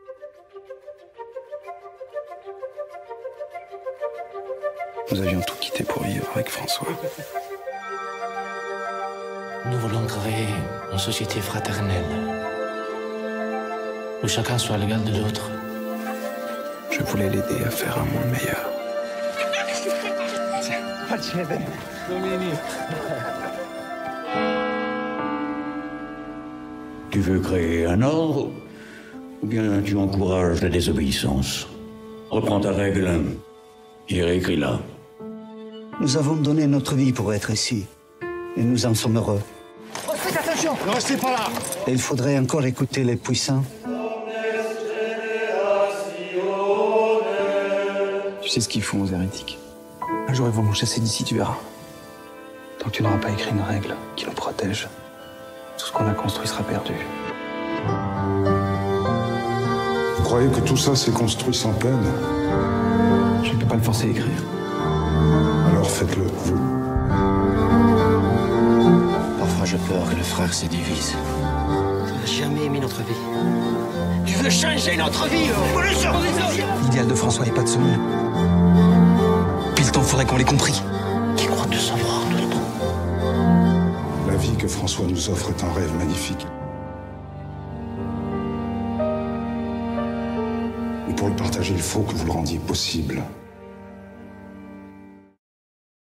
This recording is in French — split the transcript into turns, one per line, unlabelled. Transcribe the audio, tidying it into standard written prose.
Nous avions tout quitté pour vivre avec François.
Nous voulons créer une société fraternelle, où chacun soit l'égal de l'autre.
Je voulais l'aider à faire un monde meilleur.
Tu veux créer un ordre, ou bien tu encourages la désobéissance? Reprends ta règle et réécris-la.
Nous avons donné notre vie pour être ici, et nous en sommes heureux.
Faites attention, ne restez pas là.
Et il faudrait encore écouter les puissants.
Tu sais ce qu'ils font aux hérétiques. Un jour, ils vont nous chasser d'ici, tu verras. Tant que tu n'auras pas écrit une règle qui nous protège, tout ce qu'on a construit sera perdu.
Vous croyez que tout ça s'est construit sans peine?
Je ne peux pas le forcer à écrire.
Alors faites-le, vous.
Parfois, j'ai peur que les frères se divisent.
Tu n'as jamais aimé notre vie. Tu veux changer notre vie.
L'idéal de François n'est pas de ce monde. Puis le temps faudrait qu'on l'ait compris.
Qui croit tout savoir tout le temps?
La vie que François nous offre est un rêve magnifique. Et pour le partager, il faut que vous le rendiez possible.